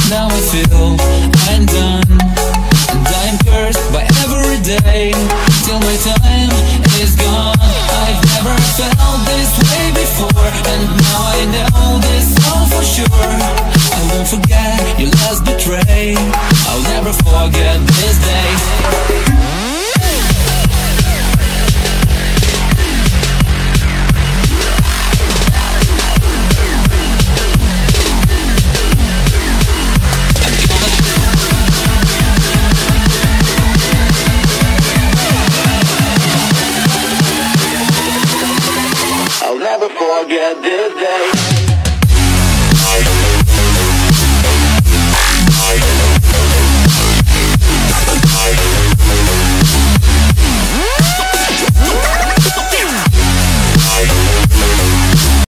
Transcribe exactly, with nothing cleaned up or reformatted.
now I feel I'm done, and I'm cursed by every day till my time is gone. I've never felt this way before, and now I know this all for sure. I won't forget your last betray, I'll never forget this day. I'll never forget this day.